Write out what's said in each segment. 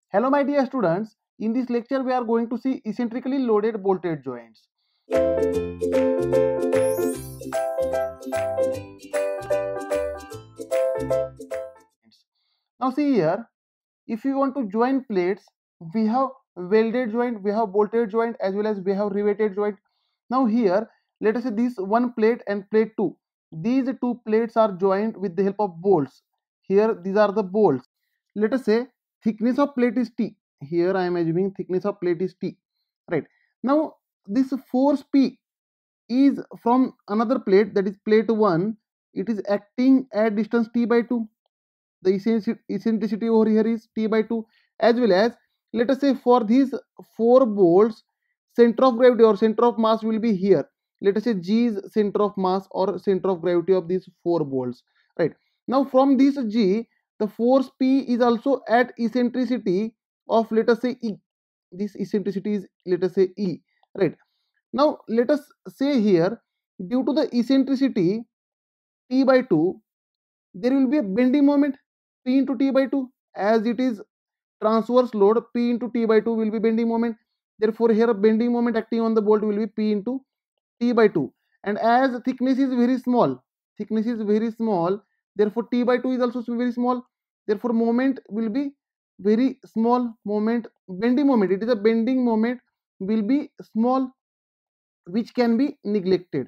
Hello my dear students, in this lecture we are going to see eccentrically loaded bolted joints. Now see here, if you want to join plates, we have welded joint, we have bolted joint, as well as we have riveted joint. Now here, let us say this one plate and plate 2. These two plates are joined with the help of bolts. Here these are the bolts. Let us say thickness of plate is T. Here I am assuming thickness of plate is T. Right. Now this force P is from another plate, that is plate 1. It is acting at distance T by 2. The eccentricity over here is T by 2, as well as let us say for these 4 bolts, center of gravity or center of mass will be here. Let us say G is center of mass or center of gravity of these 4 bolts, right? Now from this G, the force P is also at eccentricity of, let us say, E. This eccentricity is, let us say, E, right? Now let us say here, due to the eccentricity T by 2, there will be a bending moment P into T by 2, as it is transverse load. P into T by 2 will be bending moment. Therefore here bending moment acting on the bolt will be P into T by 2, and as thickness is very small, therefore T by 2 is also very small, therefore moment will be very small. Moment, bending moment, it is a bending moment, will be small, which can be neglected,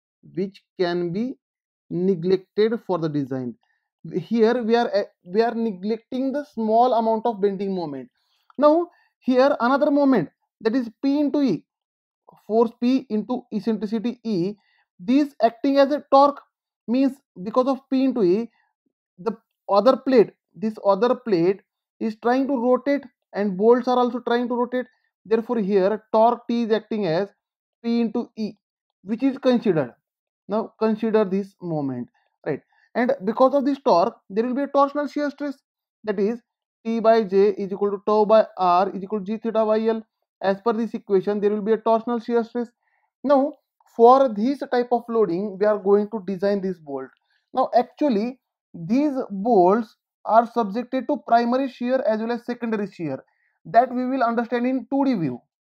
for the design. Here we are neglecting the small amount of bending moment. Now here another moment, that is P into E, force P into eccentricity E, this acting as a torque, means because of P into E, the other plate, this other plate is trying to rotate and bolts are also trying to rotate. Therefore here torque T is acting as P into E, which is considered. Now consider this moment, right? And because of this torque, there will be a torsional shear stress, that is T by J is equal to tau by R is equal to G theta by L. As per this equation, there will be a torsional shear stress. Now for this type of loading, we are going to design this bolt. Now actually these bolts are subjected to primary shear as well as secondary shear, that we will understand in 2D view.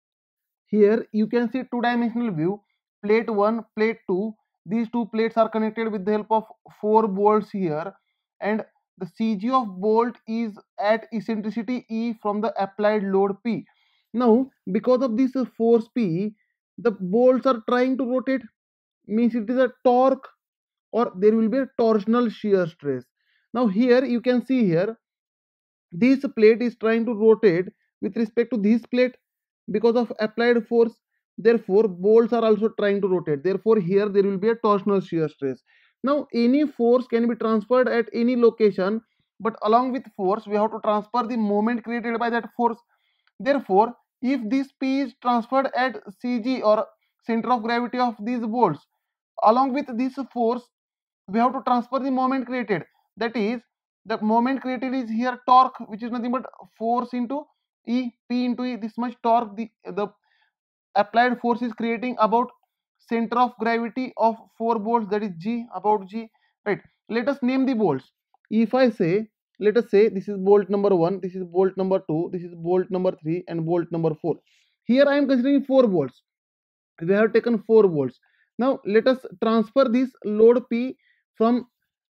Here you can see two-dimensional view, plate 1, plate 2. These two plates are connected with the help of 4 bolts here, and the CG of bolt is at eccentricity E from the applied load P. Now because of this force P, the bolts are trying to rotate, means it is a torque, or there will be a torsional shear stress. Now here you can see here, this plate is trying to rotate with respect to this plate because of applied force. Therefore bolts are also trying to rotate, therefore here there will be a torsional shear stress. Now any force can be transferred at any location, but along with force we have to transfer the moment created by that force. Therefore if this P is transferred at CG or center of gravity of these bolts, along with this force we have to transfer the moment created, that is the moment created is here torque, which is nothing but force into E, P into E, this much torque the applied force is creating about center of gravity of 4 bolts, that is G, about G, right? Let us name the bolts. If I say, let us say this is bolt number 1, this is bolt number 2, this is bolt number 3, and bolt number 4. Here I am considering 4 bolts. We have taken 4 bolts. Now let us transfer this load P from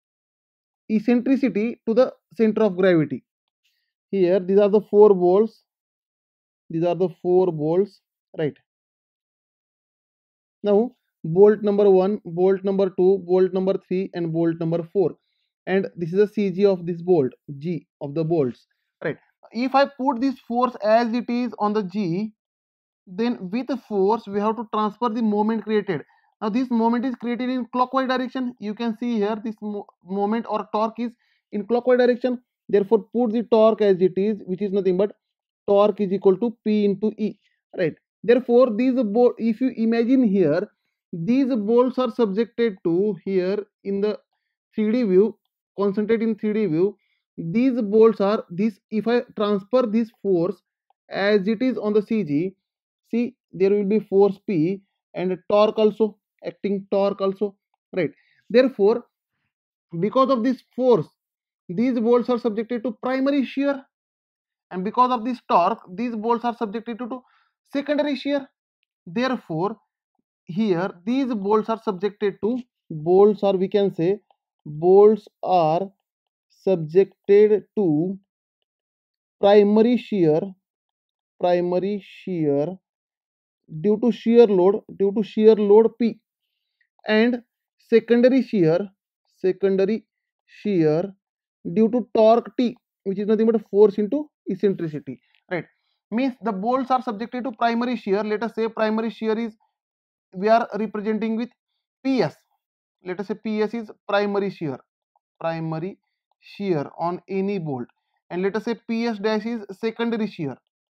eccentricity to the center of gravity. Here these are the 4 bolts, right? Now bolt number 1, bolt number 2, bolt number 3, and bolt number 4, and this is the CG of this bolt, G of the bolts, right? If I put this force as it is on the G, then with the force we have to transfer the moment created. Now this moment is created in clockwise direction. You can see here this moment or torque is in clockwise direction. Therefore put the torque as it is, which is nothing but torque is equal to P into E, right? Therefore these bolts, if you imagine here, these bolts are subjected to, here in the 3D view, concentrate in 3D view, these bolts are this. If I transfer this force as it is on the CG, see there will be force P and torque also, acting torque also, right? Therefore because of this force, these bolts are subjected to primary shear, and because of this torque, these bolts are subjected to secondary shear. Therefore, here these bolts are subjected to, bolts are, we can say, bolts are subjected to primary shear, primary shear due to shear load P, and secondary shear, secondary shear due to torque T, which is nothing but force into eccentricity, right? Means the bolts are subjected to primary shear. Let us say primary shear is, we are representing with PS. Let us say PS is primary shear, primary shear on any bolt, and let us say PS dash is secondary shear,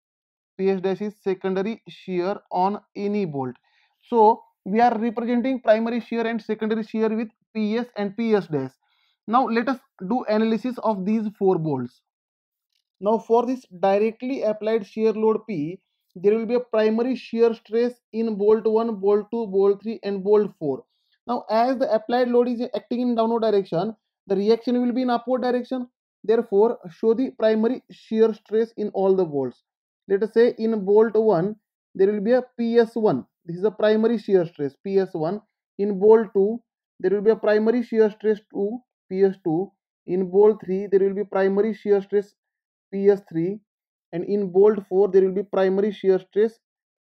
PS dash is secondary shear on any bolt. So we are representing primary shear and secondary shear with PS and PS dash. Now let us do analysis of these four bolts. Now for this directly applied shear load P, there will be a primary shear stress in bolt 1, bolt 2, bolt 3 and bolt 4. Now as the applied load is acting in downward direction, the reaction will be in upward direction. Therefore, show the primary shear stress in all the bolts. Let us say in bolt 1, there will be a PS1. This is a primary shear stress, PS1. In bolt 2, there will be a primary shear stress to PS2. In bolt 3, there will be primary shear stress PS3, and in bolt 4 there will be primary shear stress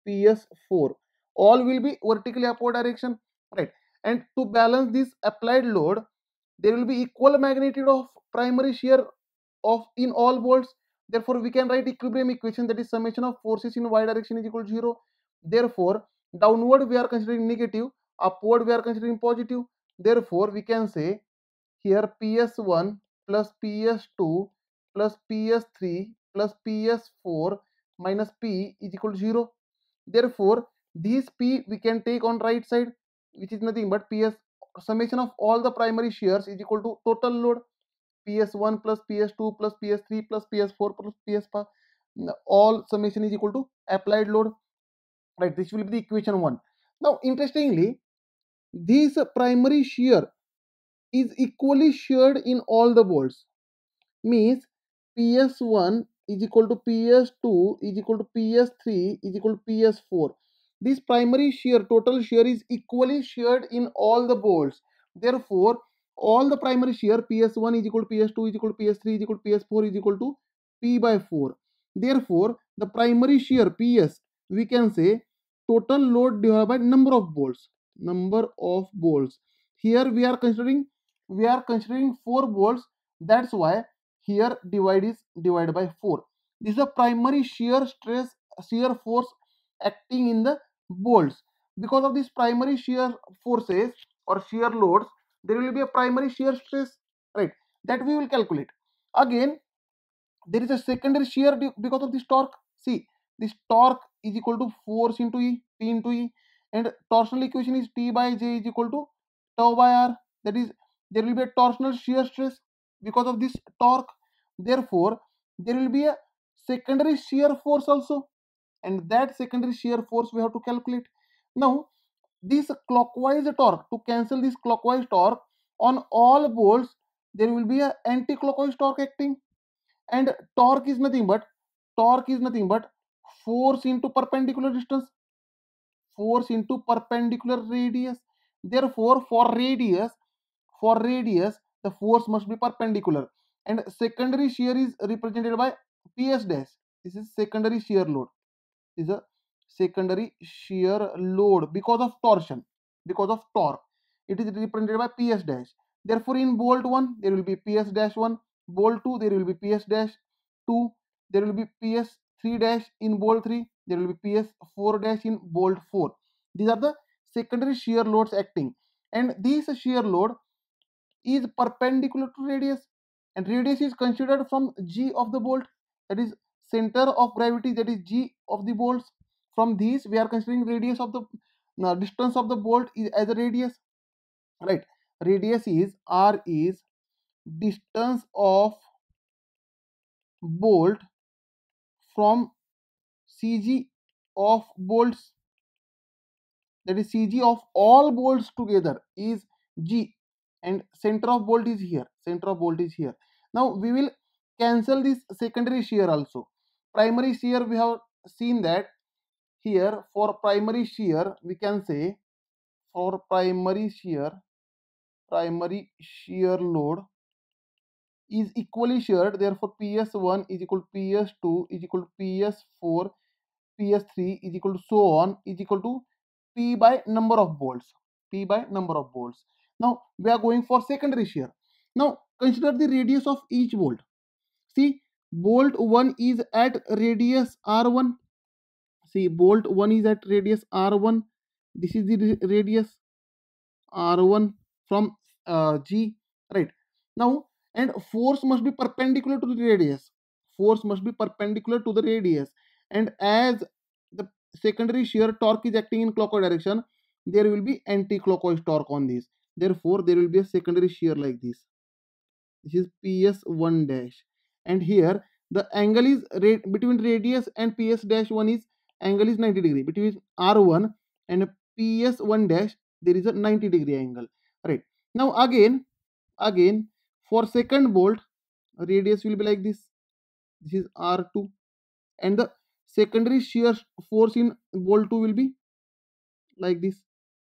PS4. All will be vertically upward direction, right? And to balance this applied load, there will be equal magnitude of primary shear of in all bolts. Therefore, we can write equilibrium equation, that is summation of forces in y direction is equal to 0. Therefore, downward we are considering negative, upward we are considering positive. Therefore, we can say here PS1 plus PS2 plus PS3 plus PS4 minus P is equal to 0. Therefore, this P we can take on right side, which is nothing but PS summation of all the primary shears is equal to total load, PS1 plus PS2 plus PS3 plus PS4 plus PS5, all summation is equal to applied load, right? This will be the equation 1. Now interestingly, this primary shear is equally sheared in all the bolts. Means PS1 is equal to PS2 is equal to PS3 is equal to PS4. This primary shear, total shear is equally sheared in all the bolts. Therefore, all the primary shear PS1 is equal to PS2 is equal to PS3 is equal to PS4 is equal to P by 4. Therefore, the primary shear PS, we can say total load divided by number of bolts. Number of bolts. Here we are considering 4 bolts. That's why here divide is divided by 4. This is a primary shear stress, shear force acting in the bolts. Because of this primary shear forces or shear loads, there will be a primary shear stress, right? That we will calculate. Again, there is a secondary shear because of this torque. See, this torque is equal to force into E, P into E, and torsional equation is T by J is equal to tau by R. That is, there will be a torsional shear stress because of this torque. Therefore, there will be a secondary shear force also, and that secondary shear force we have to calculate. Now, this clockwise torque, to cancel this clockwise torque on all bolts, there will be a anti-clockwise torque acting, and torque is nothing but force into perpendicular distance, force into perpendicular radius. Therefore, for radius the force must be perpendicular, and secondary shear is represented by PS dash. This is secondary shear load, is a secondary shear load because of torsion, because of torque. It is represented by PS dash. Therefore, in bolt 1 there will be PS dash 1, bolt 2 there will be PS dash 2, there will be PS 3 dash in bolt 3, there will be PS 4 dash in bolt 4. These are the secondary shear loads acting, and this shear load is perpendicular to radius, and radius is considered from G of the bolt, that is center of gravity, that is G of the bolts. From these we are considering radius of the distance of the bolt is as a radius, right? Radius is R is distance of bolt from CG of bolts, that is CG of all bolts together is G, and center of bolt is here, center of bolt is here. Now we will cancel this secondary shear also. primary shear we have seen that here for primary shear we can say for primary shear load is equally shared, therefore ps1 is equal to ps2 is equal to ps4 ps3 is equal to so on is equal to p by number of bolts, p by number of bolts. Now we are going for secondary shear. Now consider the radius of each bolt. See, bolt 1 is at radius r1. See, bolt 1 is at radius r1. This is the radius r1 from G, right? Now, and force must be perpendicular to the radius. Force must be perpendicular to the radius. And as the secondary shear torque is acting in clockwise direction, there will be anti-clockwise torque on this. Therefore, there will be a secondary shear like this. This is PS1 dash. And here the angle is between radius and PS dash 1 is angle is 90 degree. Between R1 and PS1 dash there is a 90-degree angle. Right. Now again for second bolt radius will be like this. This is R2 and the secondary shear force in bolt 2 will be like this,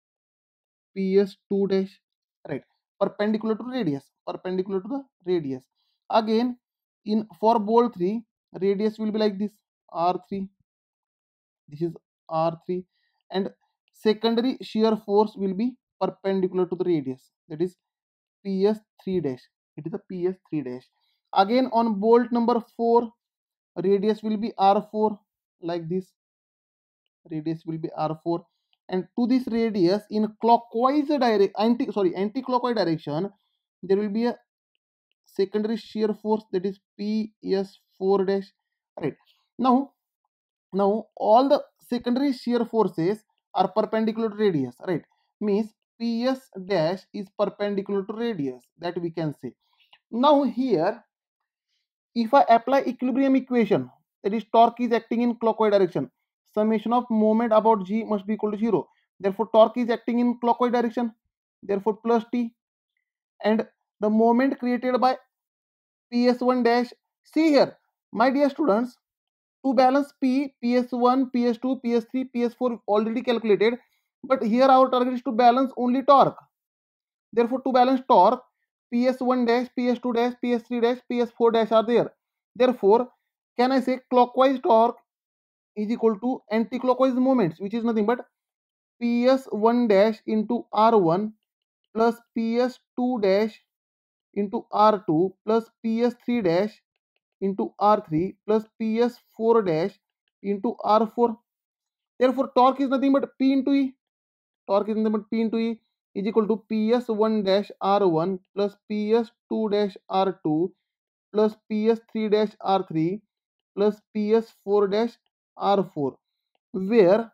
PS2 dash, right, perpendicular to the radius. Again in for bolt 3 radius will be like this, R3. This is R3 and secondary shear force will be perpendicular to the radius, that is PS3 dash. It is a PS3 dash. Again on bolt number 4 radius will be R4 like this. Radius will be R4 and to this radius in clockwise anti-clockwise direction there will be a secondary shear force, that is PS4 dash, right. Now all the secondary shear forces are perpendicular to radius, right, means PS dash is perpendicular to radius, that we can say. Now here if I apply equilibrium equation, that is torque is acting in clockwise direction, summation of moment about G must be equal to 0. Therefore torque is acting in clockwise direction, therefore plus T, and the moment created by PS1 dash. See here, my dear students, to balance P, PS1, PS2, PS3, PS4 already calculated, but here our target is to balance only torque. Therefore to balance torque, PS1 dash, PS2 dash, PS3 dash, PS4 dash are there. Therefore can I say clockwise torque is equal to anti-clockwise moments, which is nothing but PS1 dash into R1 plus PS2 dash into R2 plus PS3 dash into R3 plus PS4 dash into R4. Therefore torque is nothing but P into E. Torque is nothing but P into E is equal to PS1 dash R1 plus PS2 dash R2 plus PS3 dash R3 plus PS4 dash R4, where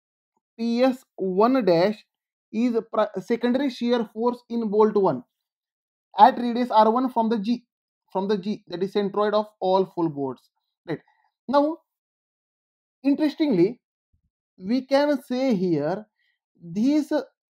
PS1 dash is a secondary shear force in bolt 1 at radius R1 from the G, that is centroid of all full bolts, right. Now interestingly we can say here this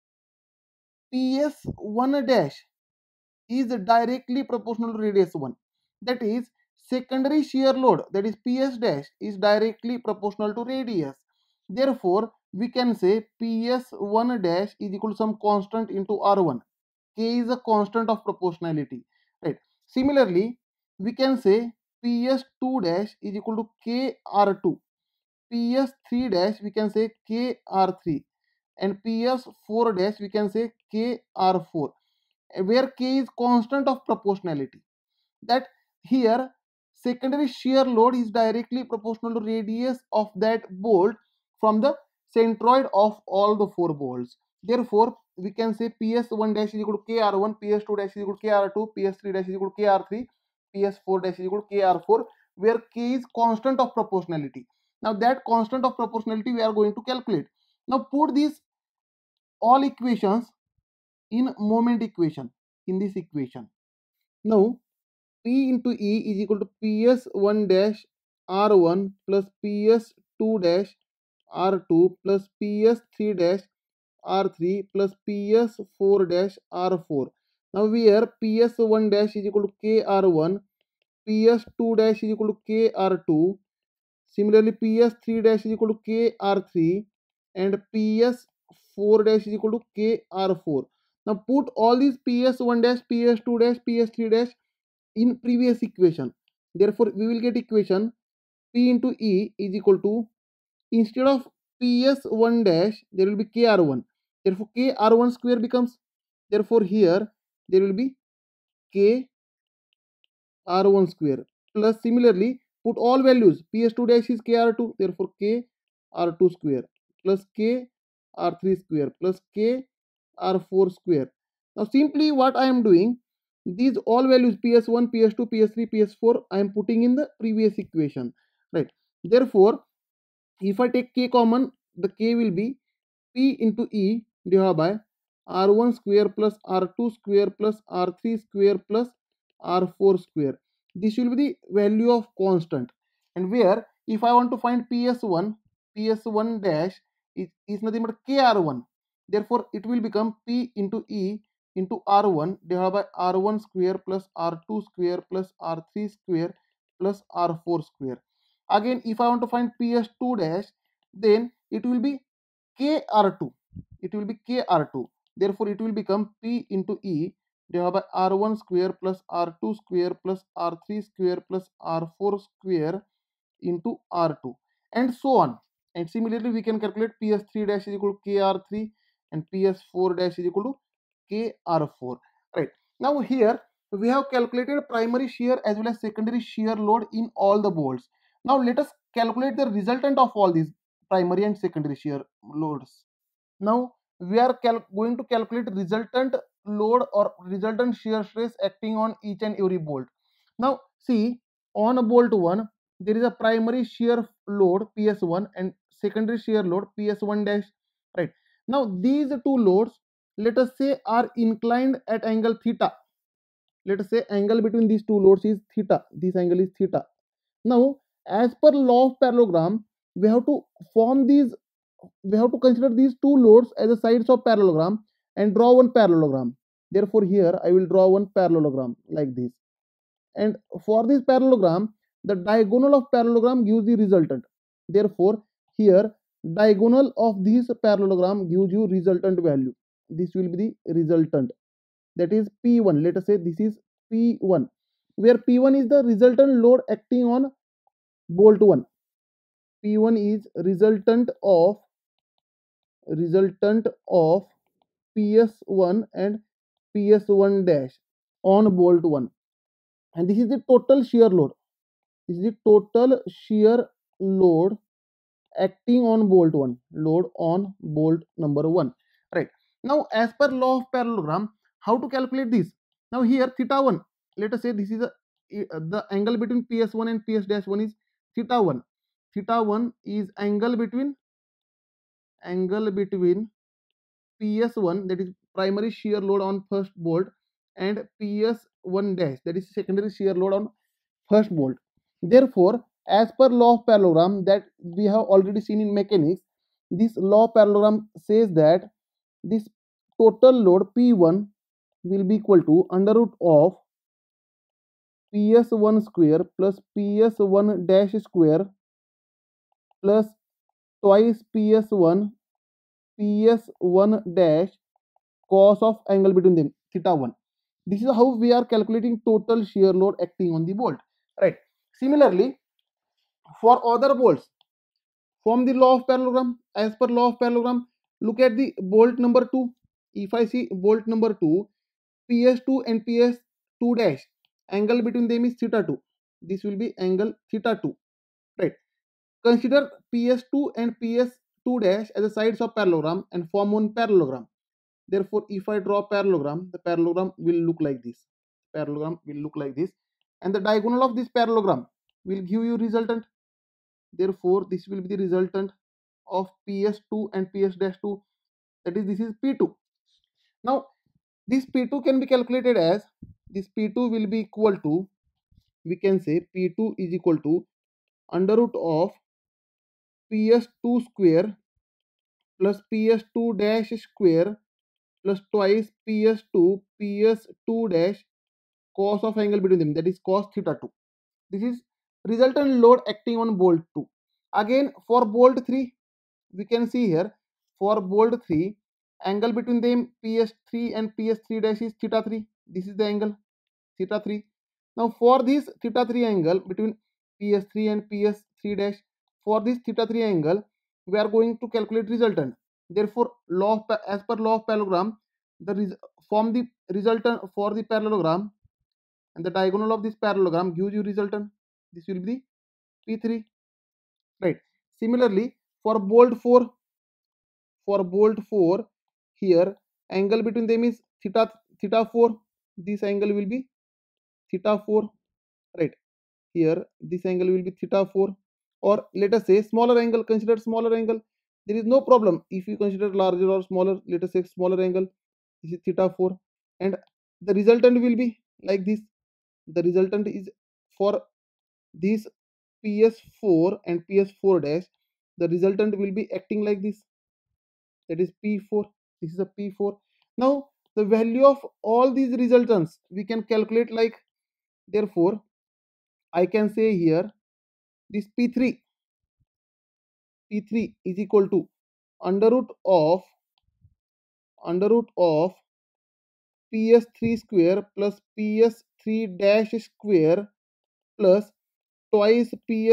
PS1 dash is directly proportional to radius 1, that is secondary shear load, that is PS dash is directly proportional to radius. Therefore we can say PS1 dash is equal to some constant into R1. K is a constant of proportionality, right. Similarly we can say PS2 dash is equal to KR2. PS3 dash we can say KR3 and PS4 dash we can say KR4, where K is constant of proportionality, that here secondary shear load is directly proportional to radius of that bolt from the centroid of all the 4 bolts. Therefore we can say PS1 dash is equal to KR1, PS2 dash is equal to KR2, PS3 dash is equal to KR3, PS4 dash is equal to KR4, where K is constant of proportionality. Now that constant of proportionality we are going to calculate. Now put these all equations in moment equation in this equation. Now P into E is equal to PS1 dash R1 plus PS2 dash R2 plus PS3 dash R3 plus PS4 dash R4. Now here PS1 dash is equal to KR1, PS2 dash is equal to KR2, Similarly, PS3 dash is equal to KR3 and PS4 dash is equal to KR4. Now put all these PS1 dash, PS2 dash, PS3 dash in previous equation. Therefore, we will get equation P into E is equal to, instead of PS1 dash, there will be KR1. Therefore, KR1 square becomes, therefore here there will be KR1 square, plus similarly put all values. PS2 dash is KR2, therefore KR2 square, plus KR3 square, plus KR4 square. Now simply what I am doing, these all values PS1, PS2, PS3, PS4 I am putting in the previous equation, right? Therefore, if I take k common, the k will be P into E divided by R1 square plus R2 square plus R3 square plus R4 square. This will be the value of constant, and where if I want to find PS1 dash is nothing but KR1. Therefore, it will become P into E into R1 divided by R1 square plus R2 square plus R3 square plus R4 square. Again, if I want to find PS2 dash, then it will be KR2. It will be KR2. Therefore, it will become P into E divided by R1 square plus R2 square plus R3 square plus R4 square into R2, and so on. And similarly, we can calculate PS3 dash is equal to KR3 and PS4 dash is equal to KR4. Right. Now here we have calculated primary shear as well as secondary shear load in all the bolts. Now let us calculate the resultant of all these primary and secondary shear loads. Now we are going to calculate resultant load or resultant shear stress acting on each and every bolt. Now see, on bolt 1 there is a primary shear load PS1 and secondary shear load PS1 dash, right? Now these two loads, let us say, are inclined at angle theta. Let us say angle between these two loads is theta. This angle is theta. Now as per law of parallelogram, we have to form these, we have to consider these two loads as the sides of parallelogram and draw one parallelogram. Therefore here I will draw one parallelogram like this, and for this parallelogram the diagonal of parallelogram gives the resultant. Therefore here diagonal of this parallelogram gives you resultant value. This will be the resultant, that is P1. Let us say this is P1, where P1 is the resultant load acting on bolt 1. P1 is resultant of PS1 and PS1 dash on bolt 1, and this is the total shear load. This is the total shear load acting on bolt 1, load on bolt number 1, right? Now as per law of parallelogram, how to calculate this? Now here theta 1, let us say this is the angle between PS1 and PS dash 1 is theta 1. Theta 1 is angle between PS1, that is primary shear load on first bolt, and PS1 dash, that is secondary shear load on first bolt. Therefore, as per law of parallelogram that we have already seen in mechanics, this law of parallelogram says that this total load P1 will be equal to under root of PS1 square plus PS1 dash square plus twice PS1 dash cos of angle between them theta 1. This is how we are calculating total shear load acting on the bolt, right? Similarly, for other bolts, from the law of parallelogram, as per law of parallelogram, look at the bolt number 2. If I see bolt number 2, PS2 and PS2 dash, angle between them is theta 2. This will be angle theta 2, right? Consider PS2 and PS2 dash as the sides of parallelogram and form one parallelogram. Therefore, if I draw parallelogram, the parallelogram will look like this. Parallelogram will look like this, and the diagonal of this parallelogram will give you resultant. Therefore, this will be the resultant of PS2 and PS-2. That is, this is P2. Now, this P2 can be calculated as, this P2 will be equal to, we can say P2 is equal to under root of PS2 square plus PS2 dash square plus twice PS2 dash cos of angle between them, that is cos theta 2. This is resultant load acting on bolt 2. Again for bolt 3, we can see here for bolt 3, angle between them PS3 and PS3 dash is theta 3. This is the angle theta 3. Now for this theta 3 angle between PS3 and PS3 dash, for this theta 3 angle, we are going to calculate resultant. Therefore, as per law of parallelogram, form the resultant for the parallelogram, and the diagonal of this parallelogram gives you resultant. This will be P3, right? Similarly, for bolt 4, here angle between them is theta 4. This angle will be theta 4, right? Here this angle will be theta 4, or let us say smaller angle, consider smaller angle. There is no problem if you consider larger or smaller. Let us say smaller angle, this is theta 4, and the resultant will be like this. The resultant is for this PS4 and PS4 dash, the resultant will be acting like this, that is P4. This is a P4. Now the value of all these resultants we can calculate like, therefore I can say here this P3 is equal to under root of PS3 square plus PS3 dash square plus twice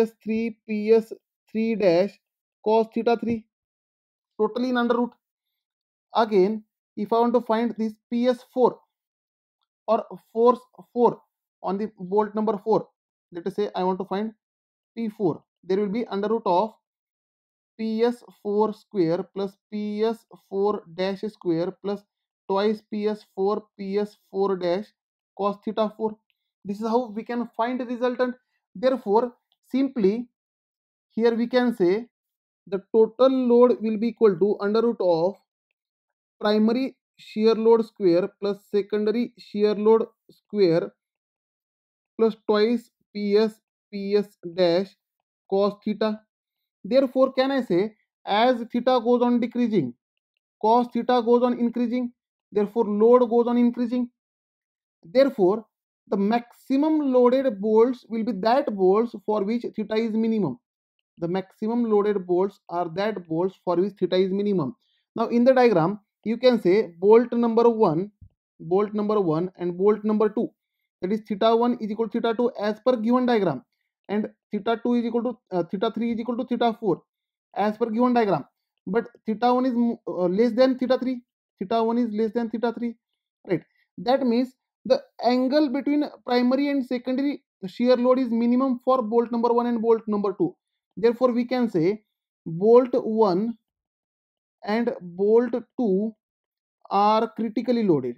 PS3 dash cos theta 3, totally in under root. Again, if I want to find this PS4 or force 4 on the bolt number 4, let us say I want to find P4, there will be under root of PS4 square plus PS4 dash square plus twice PS4 dash cos theta 4. This is how we can find the resultant. Therefore, simply here we can say the total load will be equal to under root of primary shear load square plus secondary shear load square plus twice PS dash cos theta. Therefore, can I say as theta goes on decreasing, cos theta goes on increasing, therefore load goes on increasing. Therefore, the maximum loaded bolts will be that bolts for which theta is minimum. The maximum loaded bolts are that bolts for which theta is minimum. Now in the diagram, you can say bolt number 1 and bolt number 2. That is theta 1 is equal to theta 2 as per given diagram, and theta 2 is equal to theta 3 is equal to theta 4 as per given diagram. But theta 1 is less than theta 3. Theta 1 is less than theta 3, right? That means the angle between primary and secondary shear load is minimum for bolt number 1 and bolt number 2. Therefore, we can say bolt 1 and bolt 2 are critically loaded.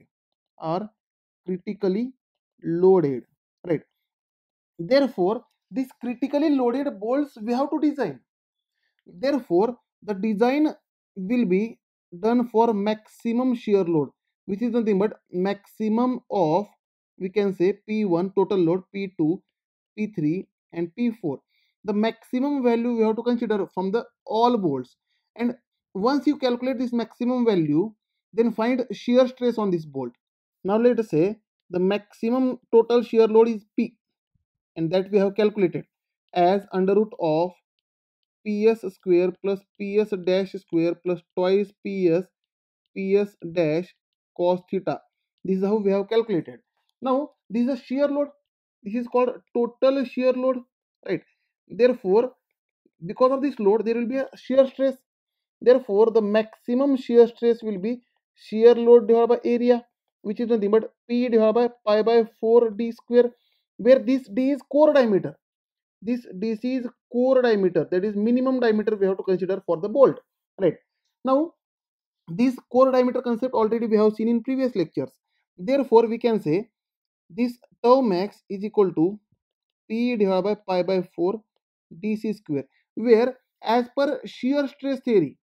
Right? Therefore, these critically loaded bolts we have to design. Therefore, the design will be done for maximum shear load, which is nothing but maximum of, we can say, P1 total load, P2, P3 and P4. The maximum value we have to consider from the all bolts, and once you calculate this maximum value, then find shear stress on this bolt. Now let us say the maximum total shear load is P, and that we have calculated as under root of PS square plus PS dash square plus twice PS dash cos theta. This is how we have calculated. Now this is a shear load. This is called total shear load, right? Therefore, because of this load, there will be a shear stress. Therefore, the maximum shear stress will be shear load divided by area, which is nothing but P divided by pi by 4 d square, where this d is core diameter. This DC is core diameter, that is minimum diameter we have to consider for the bolt, right? Now this core diameter concept already we have seen in previous lectures. Therefore, we can say this tau max is equal to P divided by pi by 4 DC square, where as per shear stress theory,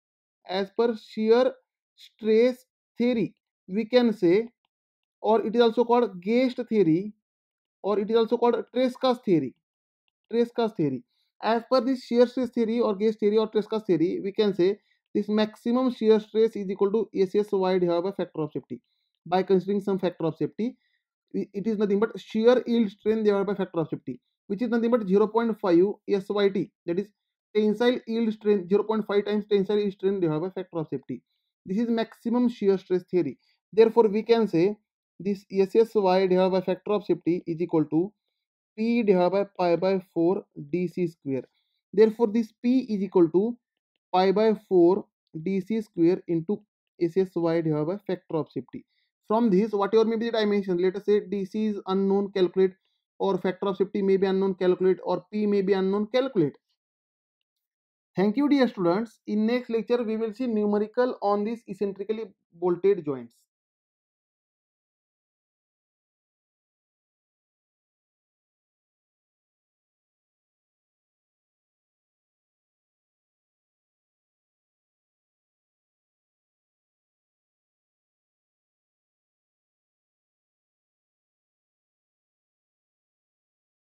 we can say, or it is also called Guest theory, or it is also called Tresca's theory. As per this shear stress theory or Guest theory or Tresca's theory, we can say this maximum shear stress is equal to SSY divided by factor of safety. By considering some factor of safety, it is nothing but shear yield strength divided by factor of safety, which is nothing but 0.5 SYT, that is tensile yield strength 0.5 times tensile yield strength divided by factor of safety. This is maximum shear stress theory. Therefore, we can say this SSY divided by factor of safety is equal to P divided by pi by 4 dc square. Therefore, this P is equal to pi by 4 dc square into SSY divided by factor of safety. From this, whatever may be the dimension, let us say dc is unknown, calculate, or factor of safety may be unknown, calculate, or P may be unknown, calculate. Thank you, dear students. In next lecture, we will see numerical on these eccentrically bolted joints.